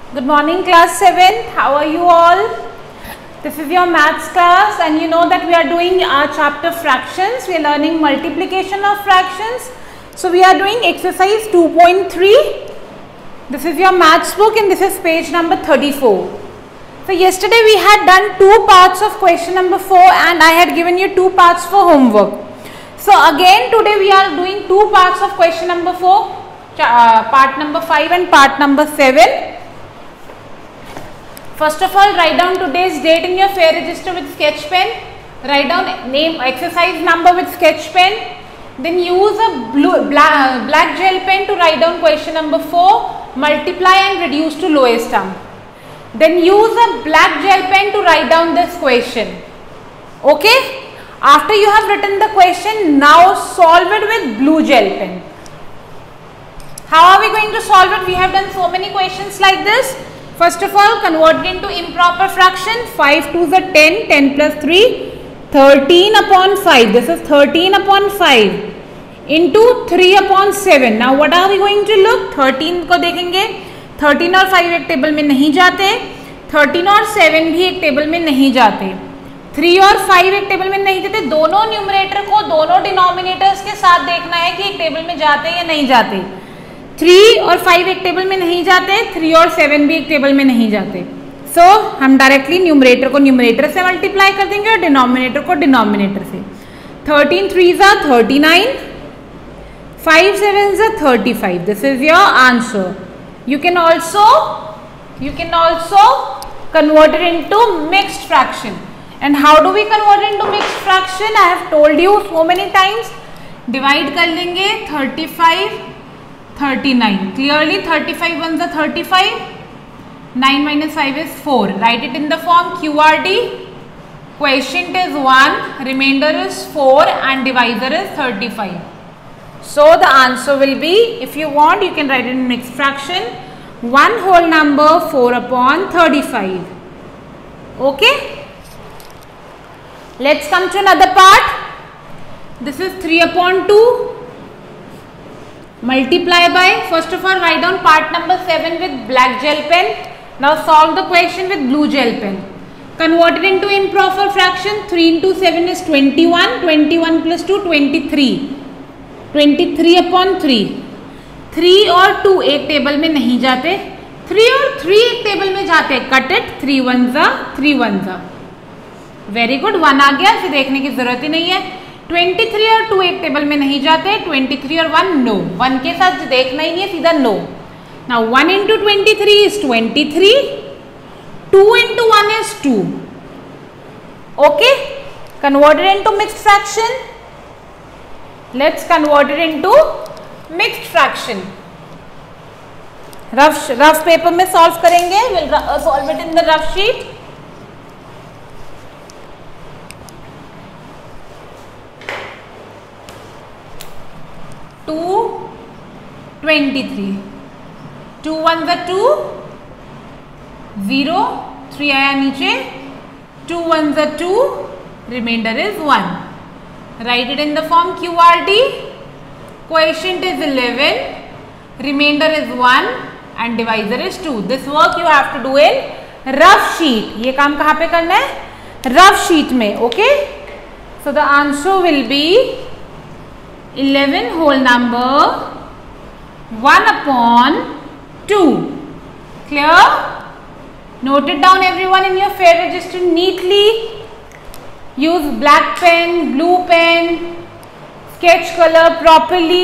Good morning, class 7. How are you all? This is your maths class, and you know that we are doing our chapter fractions. We are learning multiplication of fractions. So we are doing exercise 2.3. This is your maths book and this is page number 34. So yesterday we had done two parts of question number 4 and I had given you two parts for homework. So again today we are doing two parts of question number 4, part number 5 and part number 7. First of all, write down today's date in your fair register with sketch pen. Write down name, exercise number with sketch pen. Then use a black gel pen to write down question number 4, multiply and reduce to lowest term. Then use a black gel pen to write down this question. Okay? After you have written the question, now solve it with blue gel pen. How are we going to solve it? We have done so many questions like this. First of all, convert it into improper fraction. 5 2s are 10, 10 plus 3, 13 upon 5. This is 13 upon 5 into 3 upon 7. Now what are we going to look? 13 को देखेंगे. 13 और 5 एक table में नहीं जाते. 13 और 7 भी एक टेबल में नहीं जाते. 3 और 5 एक टेबल में नहीं जाते. दोनों न्यूमरेटर को दोनों डिनोमिनेटर्स के साथ देखना है कि एक टेबल में जाते या नहीं जाते. 3 और 5 एक टेबल में नहीं जाते. 3 और 7 भी एक टेबल में नहीं जाते. सो हम डायरेक्टली न्यूमरेटर को न्यूमरेटर से मल्टीप्लाई कर देंगे और डिनोमिनेटर को डिनोमिनेटर से. 13 3s are 39, 5 7s are 35. This is your answer. You can also convert it into mixed fraction. And how do we convert it into mixed fraction? I have told you so many times. Divide कर लेंगे 35 39. Clearly 35 ones are 35. 9 minus 5 is 4. Write it in the form QRD. Quotient is 1, remainder is 4 and divisor is 35. So the answer will be, if you want you can write it in mixed fraction, 1 whole number 4 upon 35. Okay? Let's come to another part. This is 3 upon 2. Multiply by, first of all write down part number 7 with black gel pen. Now solve the question with blue gel pen. Convert it into improper fraction. 3 into 7 is 21. 21 plus 2 23. 23 upon 3. 3 और 2 एक table में नहीं जाते. 3 और 3 एक table में जाते. Cut it. 3 ones are 3 ones are. Very good. 1 आ गया, फिर देखने की जरूरत ही नहीं है. 23 और 2 एक टेबल में नहीं जाते. 23 और 1 नो. 1 के साथ देखना ही नहीं है, सीधा no. Now 1 into 23 is 23. 2 into 1 is 2. Okay? Convert it into mixed fraction. Let's convert it into mixed fraction. Rough paper में solve करेंगे. We'll solve it in the rough sheet. Two 23. 2 1s are 2. 0 3 आया नीचे. 2 1s are 2. Remainder is 1. Write it in the form QRD. Quotient is 11. Remainder is 1 and divisor is 2. This work you have to do in rough sheet. ये काम कहाँ पे करना है? Rough sheet में. Okay? So the answer will be 11 whole number 1 upon 2. Clear? Note it down everyone in your fair register neatly. Use black pen, blue pen, sketch color properly.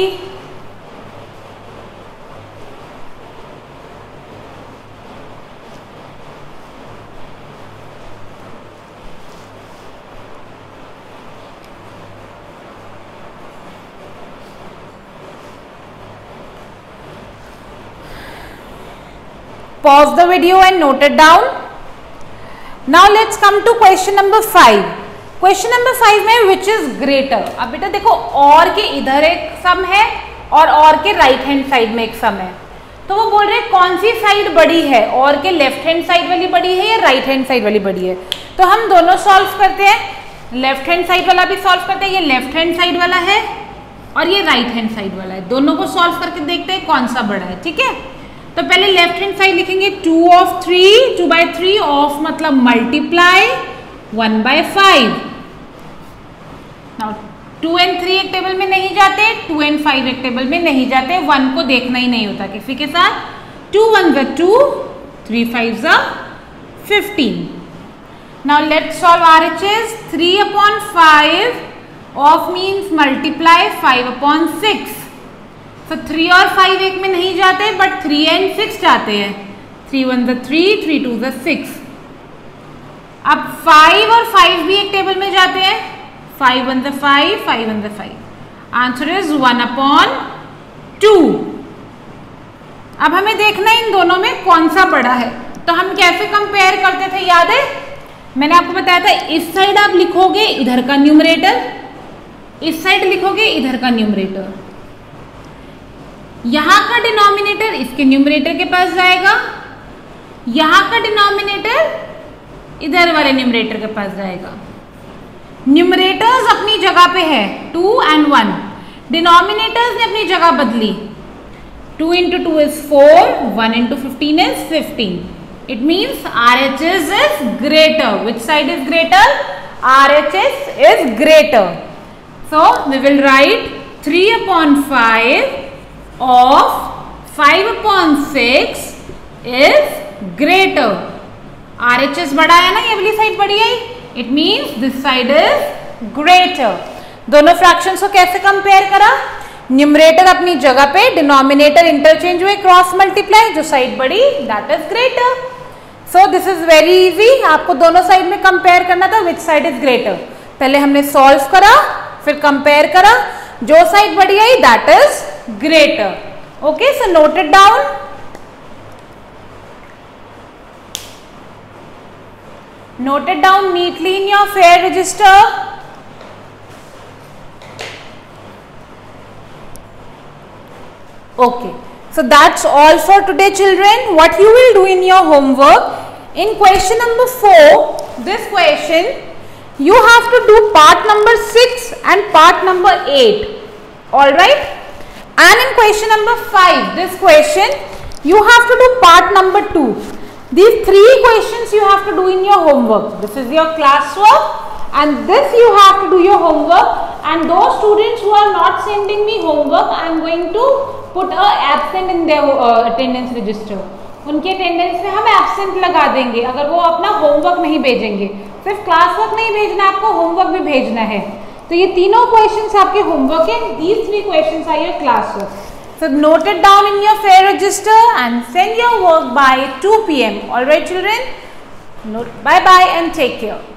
Pause the video and note it down. Now let's come to question number 5. Question number 5 में which is greater. अब बेटा देखो, और के इधर एक सम है और के राइट हैंड साइड में एक सम है. तो वो बोल रहे कौन सी साइड बड़ी है, और के लेफ्ट हैंड साइड वाली बड़ी है या राइट हैंड साइड वाली बड़ी है. तो हम दोनों सॉल्व करते हैं. लेफ्ट हैंड साइड वाला भी सॉल्व करते हैं. ये लेफ्ट हैंड साइड वाला है और ये राइट हैंड साइड वाला है. दोनों को सॉल्व करके देखते हैं कौन सा बड़ा है. ठीक है. तो पहले लेफ्ट हैंड साइड लिखेंगे 2 of 3, 2 by 3 ऑफ मतलब मल्टीप्लाई 1 by 5. नाउ 2 and 3 एक टेबल में नहीं जाते, 2 and 5 एक टेबल में नहीं जाते, 1 को देखना ही नहीं होता किसी के साथ. 2 1s are 2, 3 5s are 15. Now let's solve RHS. 3 upon 5 of means multiply 5 upon 6. So 3 और 5 एक में नहीं जाते but 3 and 6 जाते हैं. 3 1s are 3, 3 2s are 6. अब 5 और 5 भी एक टेबल में जाते हैं. 5 1s are 5, 5 1s are 5. Answer is 1 upon 2. अब हमें देखना है इन दोनों में कौन सा बड़ा है. तो हम कैसे कंपेयर करते थे याद है? मैंने आपको बताया था इस साइड आप लिखोगे इधर का न्यूमरेटर, इस साइड लिखोगे इधर का न्यूमरेटर. यहां का डिनोमिनेटर इसके न्यूमरेटर के पास जाएगा, यहां का डिनोमिनेटर इधर वाले न्यूमरेटर के पास जाएगा. न्यूमरेटर्स अपनी जगह पे है 2 and 1. डिनोमिनेटर्स ने अपनी जगह बदली. 2 into 2 is 4, 1 into 15 is 15. It means RHS is greater. Which side is greater? RHS is greater. So we will write 3 upon 5 of 5 upon 6 is greater. RHS बड़ा है ना, ये वाली साइड बड़ी है. It means this side is greater. दोनों fractions को कैसे कंपेयर करा? न्यूमरेटर अपनी जगह पे, डिनोमिनेटर इंटरचेंज हुए, क्रॉस मल्टीप्लाई, जो साइड बड़ी that is greater. So this is very easy. आपको दोनों साइड में कंपेयर करना था विच साइड इज ग्रेटर. पहले हमने सॉल्व करा, फिर कंपेयर करा, जो साइड बड़ी आई that is greater. Okay, so note it down. Note it down neatly in your fair register. Okay, so that's all for today children. What you will do in your homework, in question number 4, this question you have to do part number 6 and part number 8. Alright, and in question number 5, this question you have to do part number 2. These 3 questions you have to do in your homework. This is your classwork and this you have to do your homework. And those students who are not sending me homework, I am going to put a absent in their attendance register. उनके attendance में हम absent लगा देंगे अगर वो अपना homework नहीं भेजेंगे. सिर्फ क्लास वर्क नहीं भेजना, आपको होमवर्क भी भेजना है. तो ये तीनों क्वेश्चंस आपके होमवर्क है. These 3 questions are your class work. So note it down in your fair register and send your work by 2 PM. All right, children. Bye bye and take care.